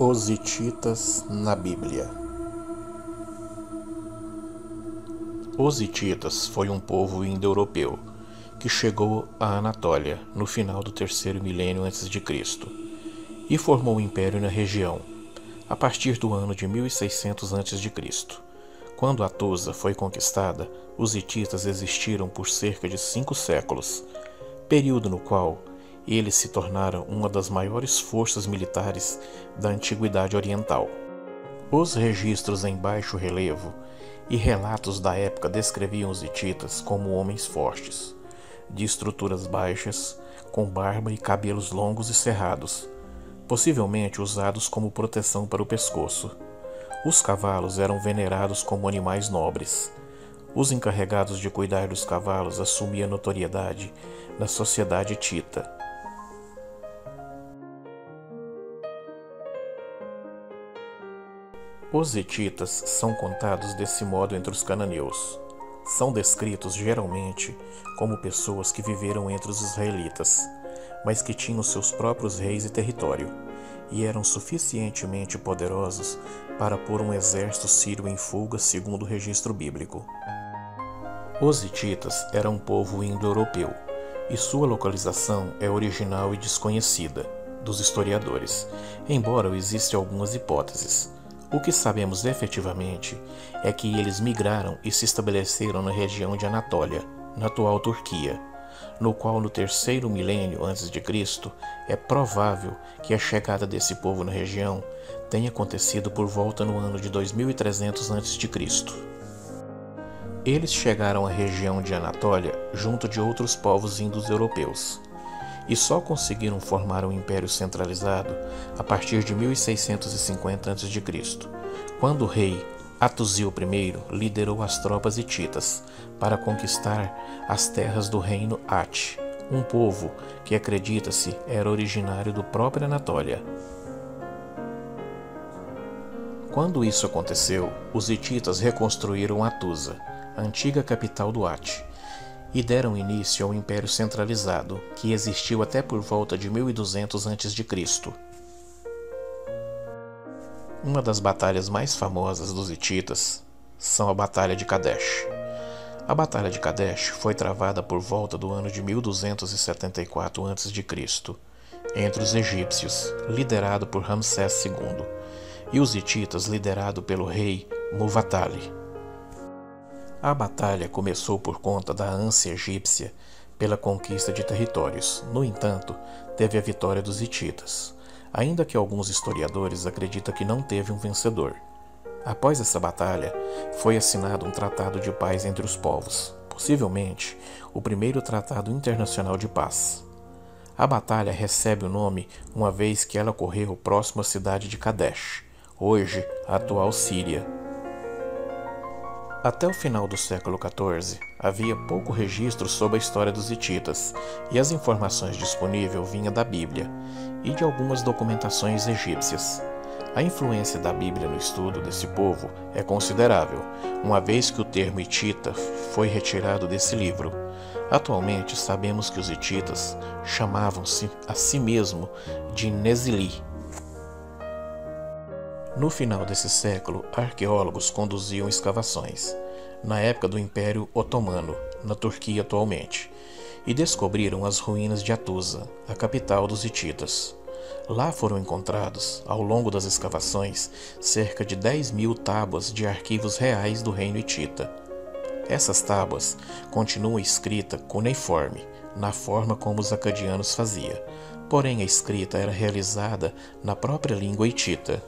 Os hititas na Bíblia. Os hititas foi um povo indo-europeu que chegou à Anatólia no final do terceiro milênio a.C. e formou um império na região a partir do ano de 1600 a.C. Quando Atusa foi conquistada, os hititas existiram por cerca de 5 séculos, período no qual eles se tornaram uma das maiores forças militares da Antiguidade Oriental. Os registros em baixo relevo e relatos da época descreviam os hititas como homens fortes, de estruturas baixas, com barba e cabelos longos e cerrados, possivelmente usados como proteção para o pescoço. Os cavalos eram venerados como animais nobres. Os encarregados de cuidar dos cavalos assumiam notoriedade na sociedade hitita. Os hititas são contados desse modo entre os cananeus. São descritos geralmente como pessoas que viveram entre os israelitas, mas que tinham seus próprios reis e território, e eram suficientemente poderosos para pôr um exército sírio em fuga, segundo o registro bíblico. Os hititas eram um povo indo-europeu, e sua localização é original e desconhecida dos historiadores, embora existam algumas hipóteses. O que sabemos efetivamente é que eles migraram e se estabeleceram na região de Anatólia, na atual Turquia, no qual no terceiro milênio a.C. é provável que a chegada desse povo na região tenha acontecido por volta no ano de 2300 a.C. Eles chegaram à região de Anatólia junto de outros povos indo-europeus, e só conseguiram formar um império centralizado a partir de 1650 a.C., quando o rei Hattusil I liderou as tropas hititas para conquistar as terras do reino At, um povo que acredita-se era originário do próprio Anatólia. Quando isso aconteceu, os hititas reconstruíram Atusa, a antiga capital do At, e deram início ao Império Centralizado, que existiu até por volta de 1200 a.C. Uma das batalhas mais famosas dos hititas são a Batalha de Kadesh. A Batalha de Kadesh foi travada por volta do ano de 1274 a.C. entre os egípcios, liderado por Ramsés II, e os hititas, liderado pelo rei Muwatalli. A batalha começou por conta da ânsia egípcia pela conquista de territórios. No entanto, teve a vitória dos hititas, ainda que alguns historiadores acreditam que não teve um vencedor. Após essa batalha, foi assinado um tratado de paz entre os povos, possivelmente o primeiro tratado internacional de paz. A batalha recebe o nome uma vez que ela ocorreu próximo à cidade de Kadesh, hoje a atual Síria. Até o final do século XIV, havia pouco registro sobre a história dos hititas, e as informações disponíveis vinham da Bíblia e de algumas documentações egípcias. A influência da Bíblia no estudo desse povo é considerável, uma vez que o termo hitita foi retirado desse livro. Atualmente sabemos que os hititas chamavam-se a si mesmo de Nezili. No final desse século, arqueólogos conduziam escavações, na época do Império Otomano, na Turquia atualmente, e descobriram as ruínas de Atusa, a capital dos hititas. Lá foram encontrados, ao longo das escavações, cerca de 10.000 tábuas de arquivos reais do reino hitita. Essas tábuas continuam escritas cuneiforme, na forma como os acadianos faziam, porém a escrita era realizada na própria língua hitita.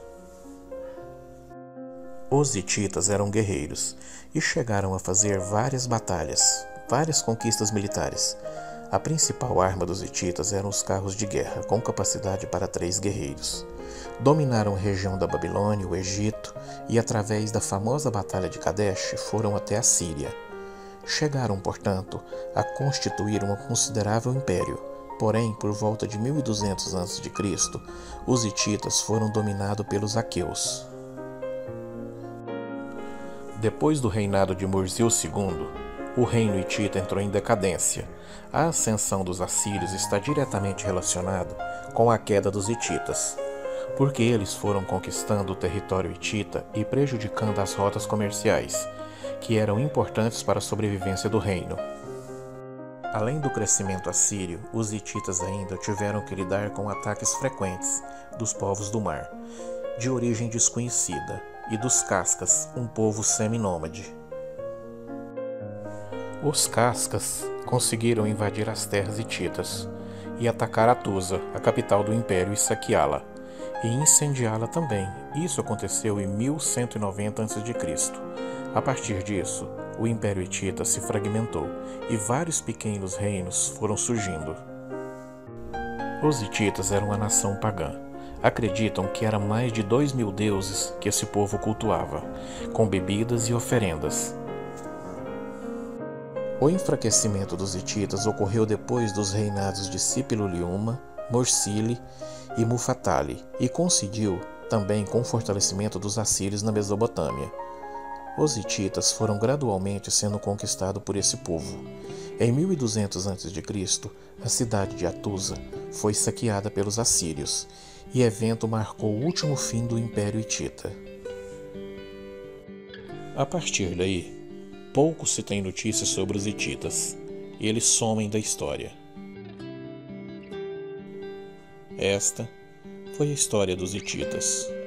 Os hititas eram guerreiros e chegaram a fazer várias batalhas, várias conquistas militares. A principal arma dos hititas eram os carros de guerra, com capacidade para 3 guerreiros. Dominaram a região da Babilônia, o Egito, e através da famosa Batalha de Kadesh foram até a Síria. Chegaram, portanto, a constituir um considerável império. Porém, por volta de 1200 a.C., os hititas foram dominados pelos aqueus. Depois do reinado de Murzil II, o reino hitita entrou em decadência. A ascensão dos assírios está diretamente relacionada com a queda dos hititas. porque eles foram conquistando o território hitita e prejudicando as rotas comerciais, que eram importantes para a sobrevivência do reino. Além do crescimento assírio, os hititas ainda tiveram que lidar com ataques frequentes dos povos do mar, de origem desconhecida, e dos cascas, um povo seminômade. Os cascas conseguiram invadir as terras hititas e atacar Atusa, a capital do império, e saqueá-la, e incendiá-la também. Isso aconteceu em 1190 a.C. A partir disso, o Império Hitita se fragmentou e vários pequenos reinos foram surgindo. Os hititas eram uma nação pagã. Acreditam que era mais de 2.000 deuses que esse povo cultuava, com bebidas e oferendas. O enfraquecimento dos hititas ocorreu depois dos reinados de Sipilo-Liuma, Mursili e Mufatali, e coincidiu também com o fortalecimento dos assírios na Mesopotâmia. Os hititas foram gradualmente sendo conquistados por esse povo. Em 1200 a.C., a cidade de Atusa foi saqueada pelos assírios, e evento marcou o último fim do Império Hitita. A partir daí, pouco se tem notícias sobre os hititas. Eles somem da história. Esta foi a história dos hititas.